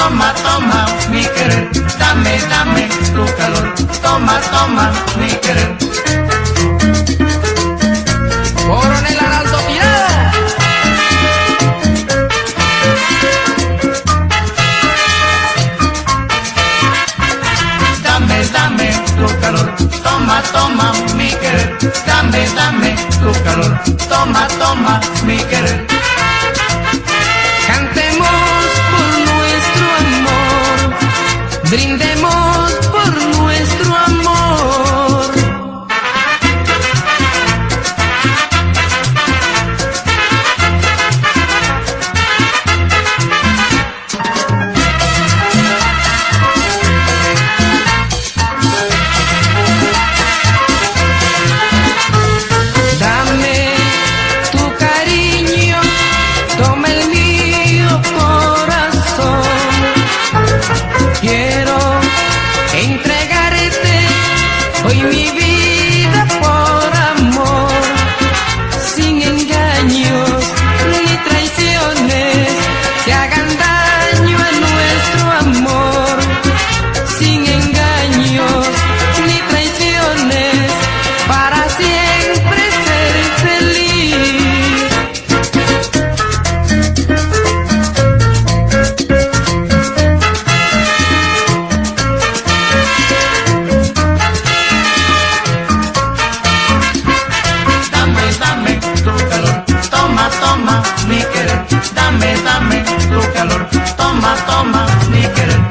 toma, toma mi querer, dame, dame tu calor, toma, toma mi querer. Coronel Araldo Tirado. Dame, dame tu calor, toma, toma mi querer, dame, dame tu calor, toma, toma mi querer. Cantemos por nuestro amor, brindemos por nuestro amor. Dame tu cariño, toma el mío corazón. Quiero entregarte hoy mi vida por amor, sin engaños ni traiciones que hagan daño a nuestro amor, sin engaños ni traiciones, para siempre ser feliz. Dame, dame tu calor, toma, toma mi querer, dame, dame tu calor, toma, toma mi querer.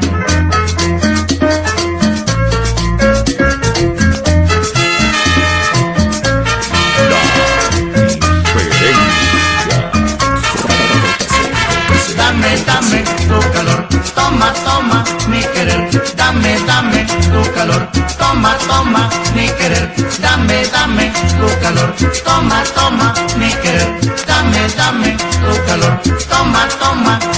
Dame, dame tu calor, toma, toma mi querer, dame, dame tu calor, toma, toma mi querer, dame, dame tu calor, toma, toma mi querer, dame, dame tu calor, toma, toma